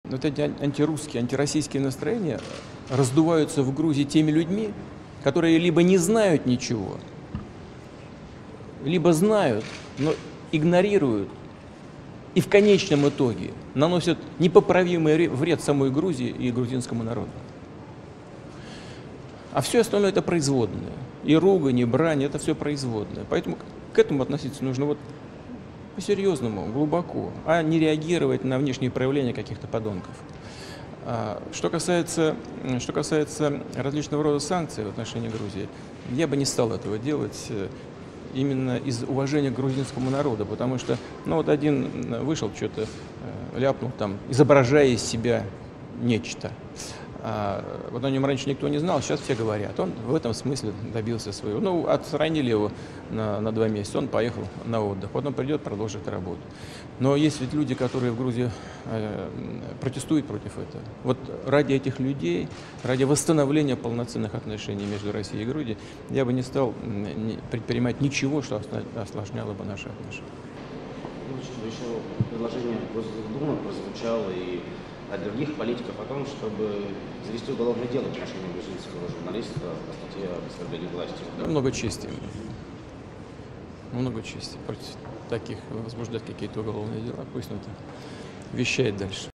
Вот эти антирусские, антироссийские настроения раздуваются в Грузии теми людьми, которые либо не знают ничего, либо знают, но игнорируют и в конечном итоге наносят непоправимый вред самой Грузии и грузинскому народу. А все остальное — это производное. И ругань, и брань — это все производное. Поэтому к этому относиться нужно вот по-серьезному, глубоко, а не реагировать на внешние проявления каких-то подонков. Что касается различного рода санкций в отношении Грузии, я бы не стал этого делать именно из уважения к грузинскому народу, потому что, вот один вышел, что-то ляпнул там, изображая из себя нечто. Вот о нем раньше никто не знал, сейчас все говорят. Он в этом смысле добился своего. Отстранили его на 2 месяца, он поехал на отдых. Потом придет, продолжит работу. Но есть ведь люди, которые в Грузии протестуют против этого. Вот ради этих людей, ради восстановления полноценных отношений между Россией и Грузией, я бы не стал предпринимать ничего, что осложняло бы наши отношения. Еще предложение Госдумы прозвучало и от других политиков о том, чтобы завести уголовное дело в отношении грузинского журналиста по статье об оскорблении власти. Много чести. Много чести. Против таких возбуждать какие-то уголовные дела. Пусть он это вещает дальше.